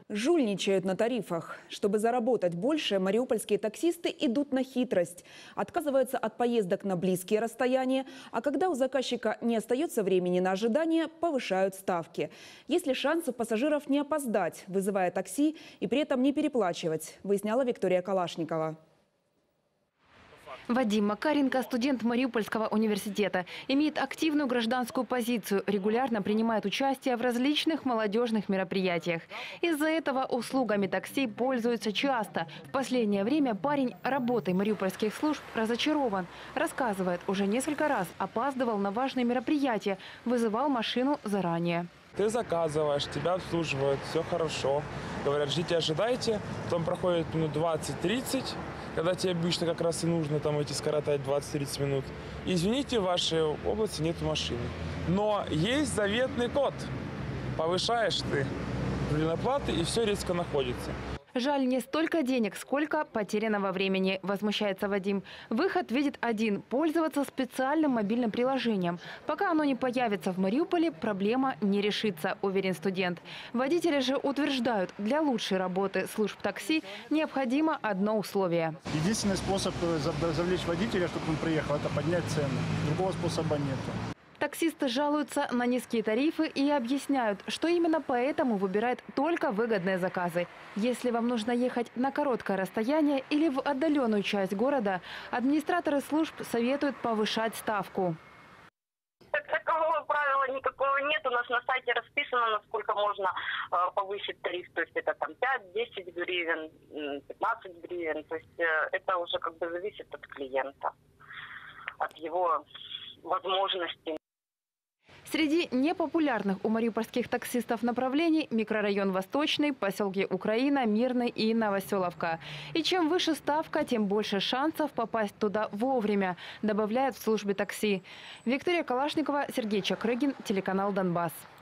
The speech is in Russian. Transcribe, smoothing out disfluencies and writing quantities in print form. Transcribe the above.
Жульничают на тарифах. Чтобы заработать больше, мариупольские таксисты идут на хитрость. Отказываются от поездок на близкие расстояния, а когда у заказчика не остается времени на ожидание, повышают ставки. Есть ли шанс у пассажиров не опоздать, вызывая такси и при этом не переплачивать, выясняла Виктория Калашникова. Вадим Макаренко, студент Мариупольского университета, имеет активную гражданскую позицию, регулярно принимает участие в различных молодежных мероприятиях. Из-за этого услугами такси пользуется часто. В последнее время парень работой мариупольских служб разочарован. Рассказывает, уже несколько раз опаздывал на важные мероприятия, вызывал машину заранее. Ты заказываешь, тебя обслуживают, все хорошо. Говорят, ждите, ожидайте. Потом проходит минут 20-30, когда тебе обычно как раз и нужно там эти скоротать 20-30 минут. Извините, в вашей области нет машины. Но есть заветный код. Повышаешь ты оплаты, и все резко находится. Жаль не столько денег, сколько потерянного времени, возмущается Вадим. Выход видит один – пользоваться специальным мобильным приложением. Пока оно не появится в Мариуполе, проблема не решится, уверен студент. Водители же утверждают, для лучшей работы служб такси необходимо одно условие. Единственный способ завлечь водителя, чтобы он приехал, это поднять цену. Другого способа нет. Таксисты жалуются на низкие тарифы и объясняют, что именно поэтому выбирают только выгодные заказы. Если вам нужно ехать на короткое расстояние или в отдаленную часть города, администраторы служб советуют повышать ставку. Такового правила никакого нет. У нас на сайте расписано, насколько можно повысить тариф. То есть это там 5-10 гривен, 15 гривен. То есть это уже как бы зависит от клиента, от его возможностей. Среди непопулярных у мариупольских таксистов направлений – микрорайон Восточный, поселки Украина, Мирный и Новоселовка. И чем выше ставка, тем больше шансов попасть туда вовремя, добавляют в службе такси. Виктория Калашникова, Сергей Чакрыгин, телеканал «Донбасс».